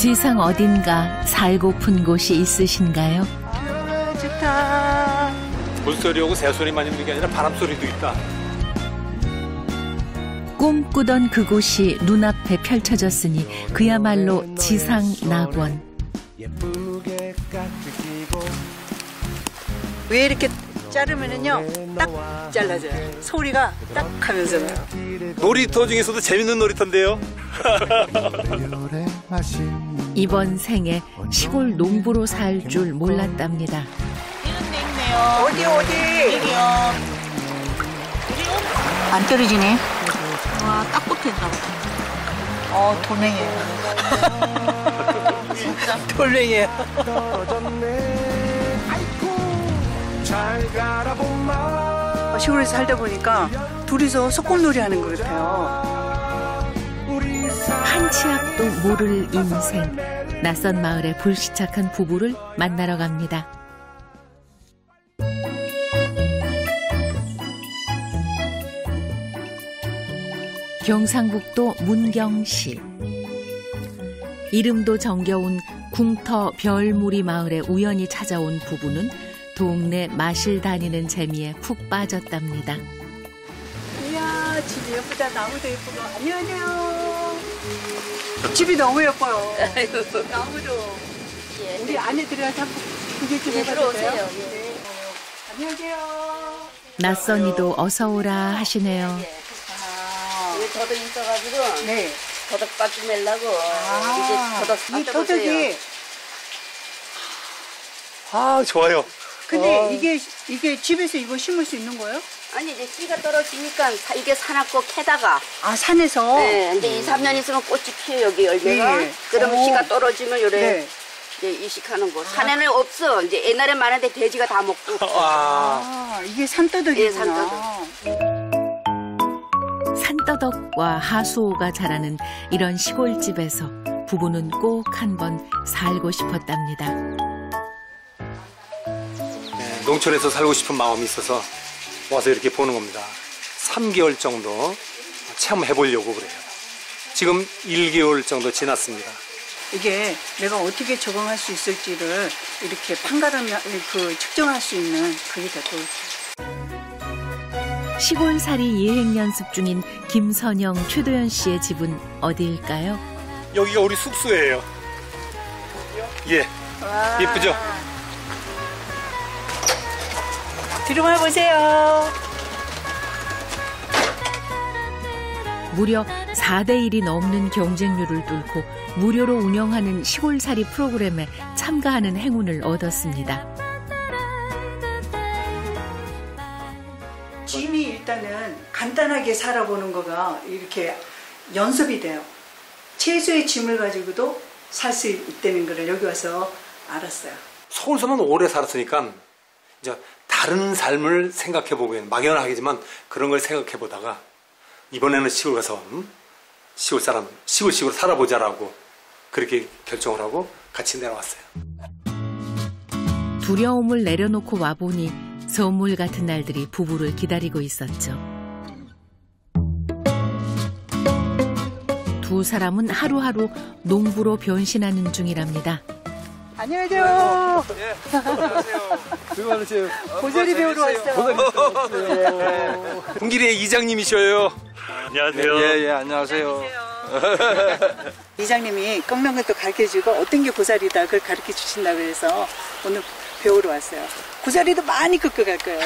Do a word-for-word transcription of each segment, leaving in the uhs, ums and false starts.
세상 어딘가 살고픈 곳이 있으신가요? 아, 좋다. 물소리하고 새소리만 있는 게 아니라 바람소리도 있다. 꿈꾸던 그곳이 눈앞에 펼쳐졌으니 그야말로 지상 낙원. 왜 이렇게 자르면은요 딱 잘라져요. 소리가 딱 하면서. 놀이터 중에서도 재밌는 놀이터인데요. 이번 생에 시골 농부로 살 줄 몰랐답니다. 이런 데 있네요. 어디 어디? 여기요. 안 떨어지네. 와, 딱 붙었나 보다. 어 돌멩이에요. 진짜. 돌멩이에요. 어, 시골에서 살다 보니까 둘이서 소꿉놀이 하는 것 같아요. 한 치 앞도 모를 인생. 낯선 마을의 불시착한 부부를 만나러 갑니다. 경상북도 문경시. 이름도 정겨운 궁터 별무리 마을에 우연히 찾아온 부부는 동네 마실 다니는 재미에 푹 빠졌답니다. 이야 집이 예쁘다. 나무도 예쁘고. 안녕하세요. 집이 너무 예뻐요. 나무도. 예. 우리 안에 들어가서 한번 구경 좀 예, 해봐도 돼요? 들어오세요. 예. 네. 안녕하세요. 낯선 이도 어서 오라 하시네요. 아, 여기 더덕 있어가지고 네. 더덕밭 좀 내려고 아, 이제 더덕 이 밭 더덕이. 아, 좋아요. 근데 어. 이게 이게 집에서 이거 심을 수 있는 거예요? 아니 이제 씨가 떨어지니까 사- 이게 사납고 캐다가 아 산에서. 네, 이제 이, 삼 년 있으면 꽃이 피어요 여기 열매가. 네. 그러면 오. 씨가 떨어지면 요래 네. 이제 이식하는 거. 산에는 없어. 이제 옛날에 많은데 돼지가 다 먹고. 와. 아 이게 산더덕이구나. 예, 산더덕. 산더덕과 하수오가 자라는 이런 시골집에서 부부는 꼭 한번 살고 싶었답니다. 네, 농촌에서 살고 싶은 마음이 있어서 와서 이렇게 보는 겁니다. 삼 개월 정도 체험해보려고 그래요. 지금 일 개월 정도 지났습니다. 이게 내가 어떻게 적응할 수 있을지를 이렇게 판가름 그 측정할 수 있는 그게 됐고. 시골살이 예행 연습 중인 김선영, 최도연 씨의 집은 어디일까요? 여기가 우리 숙소예요. 예, 와. 예쁘죠? 들어와 보세요. 무려 사 대 일이 넘는 경쟁률을 뚫고 무료로 운영하는 시골살이 프로그램에 참가하는 행운을 얻었습니다. 짐이 일단은 간단하게 살아보는 거가 이렇게 연습이 돼요. 최소의 짐을 가지고도 살 수 있다는 걸 여기 와서 알았어요. 서울서만 오래 살았으니까 이제 다른 삶을 생각해보고 막연하겠지만 그런 걸 생각해보다가 이번에는 시골 가서 음? 시골 사람 시골시골 살아보자라고 그렇게 결정을 하고 같이 내려왔어요. 두려움을 내려놓고 와보니 선물 같은 날들이 부부를 기다리고 있었죠. 두 사람은 하루하루 농부로 변신하는 중이랍니다. 안녕하세요. 예, 안녕하세요. 수고 많으세요. 고사리 배우러 왔어요. 동길의 이장님이셔요. 안녕하세요. 예, 예, 안녕하세요. 이장님이 꺾는 것도 가르쳐주고 어떤 게 고사리다 그걸 가르쳐 주신다고 해서 오늘 배우러 왔어요. 고사리도 많이 꺾어 갈 거예요.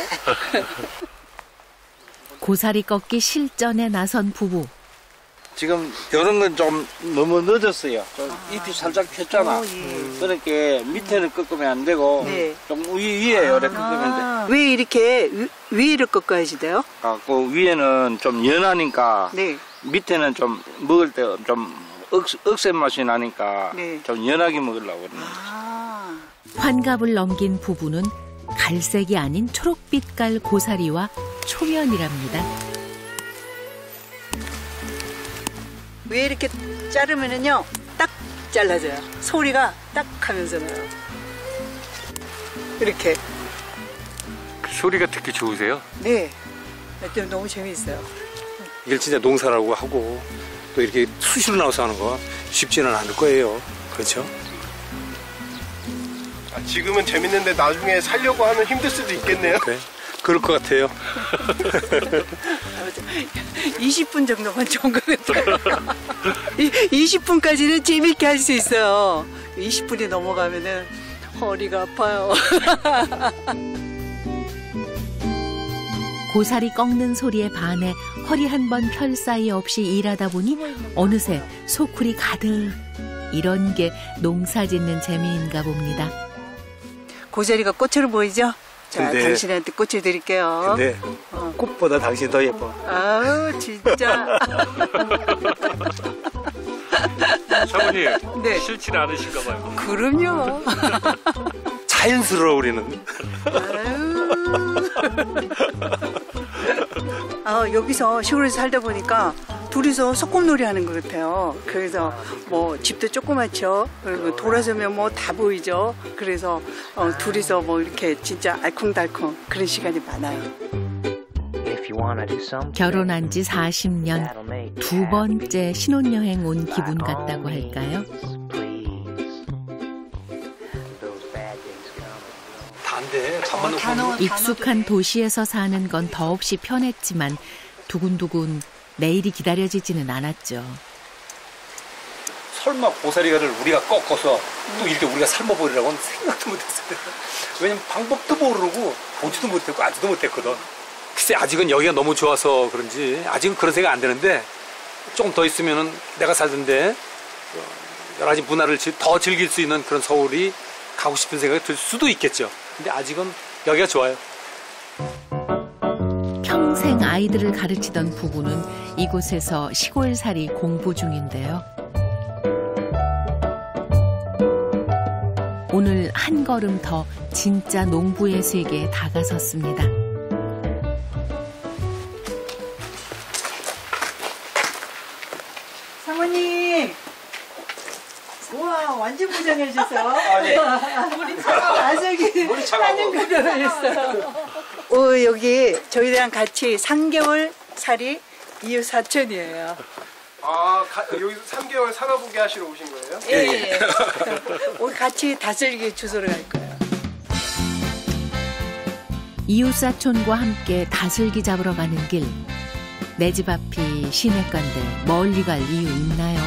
고사리 꺾기 실전에 나선 부부. 지금 이런 건 좀 너무 늦었어요. 좀 잎이 살짝 폈잖아. 오, 예. 그러니까 밑에는 꺾으면 안 되고 네. 좀 위, 위에 요래 꺾으면 돼. 아, 왜 이렇게 위, 위를 꺾어야지 돼요? 아, 그 위에는 좀 연하니까 네. 밑에는 좀 먹을 때 좀 억센 맛이 나니까 네. 좀 연하게 먹으려고 그러는 거지. 아, 환갑을 넘긴 부부는 갈색이 아닌 초록빛깔 고사리와 초면이랍니다. 왜 이렇게 자르면은요 딱 잘라져요. 소리가 딱 하면서 나요. 이렇게. 소리가 듣기 좋으세요? 네. 하여튼 너무 재미있어요. 이걸 진짜 농사라고 하고 또 이렇게 수시로 나와서 하는 거 쉽지는 않을 거예요. 그렇죠? 아, 지금은 재밌는데 나중에 살려고 하면 힘들 수도 있겠네요. 그래? 그럴 것 같아요. 이십 분 정도만 좋은 것 같아요. 이십 분까지는 재밌게 할 수 있어요. 이십 분이 넘어가면은 허리가 아파요. 고사리 꺾는 소리에 반해 허리 한 번 펼 사이 없이 일하다 보니 어느새 소쿠리 가득. 이런 게 농사 짓는 재미인가 봅니다. 고사리가 꽃으로 보이죠? 자, 근데- 당신한테 꽃을 드릴게요. 근데 꽃보다 당신이 더 예뻐. 아우, 진짜. 사모님, 네. 싫지는 않으신가 봐요. 그럼요. 자연스러워 우리는. 아, 여기서 시골에서 살다 보니까 둘이서 소꿉놀이 하는 것 같아요. 그래서 뭐 집도 조그맣죠. 그리고 돌아서면 뭐 다 보이죠. 그래서 어, 둘이서 뭐 이렇게 진짜 알콩달콩 그런 시간이 많아요. 결혼한 지 사십 년, 두 번째 신혼여행 온 기분 같다고 할까요? 단데 잠만 어, 단어, 놓고. 익숙한 도시에서 사는 건 더없이 편했지만 두근두근 내일이 기다려지지는 않았죠. 설마 고사리가를 우리가 꺾어서 또 이렇게 우리가 삶아버리라고는 생각도 못했어요. 왜냐면 방법도 모르고 보지도 못했고 아지도 못했거든. 글쎄 아직은 여기가 너무 좋아서 그런지 아직은 그런 생각 안 드는데 조금 더 있으면은 내가 살던데 여러 가지 문화를 더 즐길 수 있는 그런 서울이 가고 싶은 생각이 들 수도 있겠죠. 근데 아직은 여기가 좋아요. 평생 아이들을 가르치던 부부는 이곳에서 시골살이 공부 중인데요. 오늘 한 걸음 더 진짜 농부의 세계에 다가섰습니다. 사모님. 우와, 완전 포장해주셔서. 아, 네. 우리 나석이 따는 거 들어있어요. 어, 여기 저희랑 같이 삼 개월 살이 이웃 사촌이에요. 아, 가, 여기서 삼 개월 살아보게 하시러 오신 거예요? 예, 예. 우리 같이 다슬기 주소로 갈 거예요. 이웃사촌과 함께 다슬기 잡으러 가는 길. 내 집 앞이 시내가인데 멀리 갈 이유 있나요?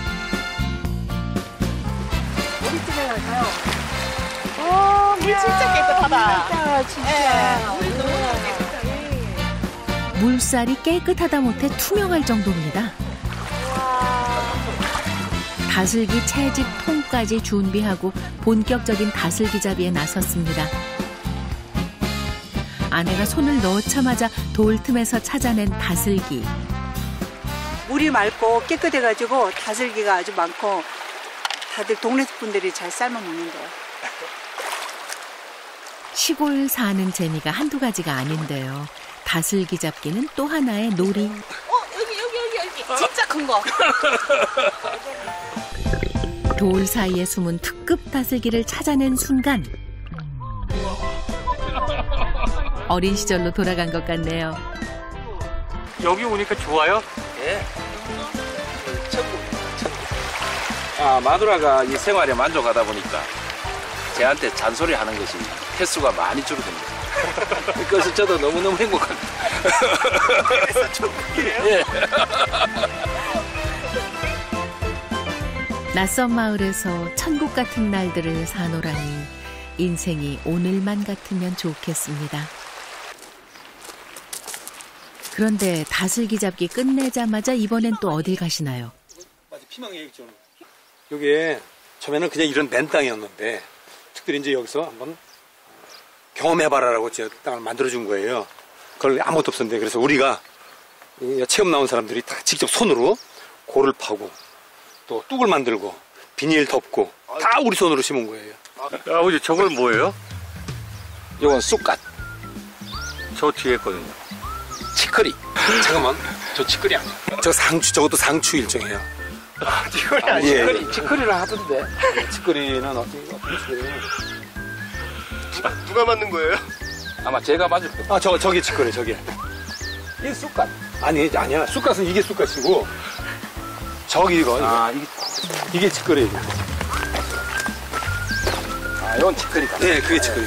어디쯤에 갈까요? 어, 물 진짜 깨끗하다. 진짜, 진짜. 물 너무 깨끗하다. 물살이 깨끗하다 못해 투명할 정도입니다. 다슬기 채집 통까지 준비하고 본격적인 다슬기 잡이에 나섰습니다. 아내가 손을 넣자마자 돌 틈에서 찾아낸 다슬기. 물이 맑고 깨끗해가지고 다슬기가 아주 많고 다들 동네 분들이 잘 삶아 먹는데요. 시골 사는 재미가 한두 가지가 아닌데요. 다슬기 잡기는 또 하나의 놀이. 어, 여기, 여기, 여기, 여기. 진짜 큰 거. 돌 사이에 숨은 특급 다슬기를 찾아낸 순간 어린 시절로 돌아간 것 같네요. 여기 오니까 좋아요? 예. 천국, 천국. 아, 마누라가 이 생활에 만족하다 보니까 제한테 잔소리 하는 것이 횟수가 많이 줄어듭니다. 그래서 저도 너무너무 행복합니다. 그래서 천국이에요? 예. 낯선 마을에서 천국 같은 날들을 사노라니 인생이 오늘만 같으면 좋겠습니다. 그런데 다슬기 잡기 끝내자마자 이번엔 또 어딜 가시나요? 맞아, 피망예익전. 여기에 처음에는 그냥 이런 맨 땅이었는데 특별히 이제 여기서 한번 경험해봐라라고 제가 땅을 만들어준 거예요. 그걸 아무것도 없었는데 그래서 우리가 체험 나온 사람들이 다 직접 손으로 골을 파고 또 뚝을 만들고 비닐 덮고 다 우리 손으로 심은 거예요. 아버지, 저걸 뭐예요? 이건 쑥갓, 저 뒤에 있거든요. 치커리. 잠깐만, 저 치커리 아니야. 저 상추, 저것도 상추 일종이에요. 아, 치커리 아, 아니에요? 예. 치커리, 치커리를 하던데. 치커리는 어떤 어떤 치커리예요? 누가 만든 거예요? 아마 제가 맞을 거예요. 아, 저 저기 치커리 저기. 이 쑥갓. 아니 아니야. 쑥갓은 이게 쑥갓이고 저기 이거, 이거. 아, 이게 이게 치커리예요. 아, 이건 치커리가. 네, 그게 치커리.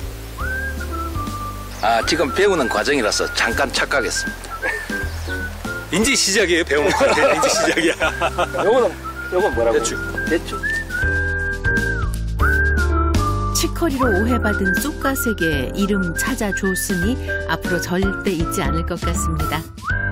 아, 지금 배우는 과정이라서 잠깐 착각했습니다. 인제 시작이에요, 배우는 거. 인제 시작이야. 요거는, 요건 뭐라고? 대추. 대추. 치커리로 오해받은 쑥갓에게 이름 찾아줬으니 앞으로 절대 잊지 않을 것 같습니다.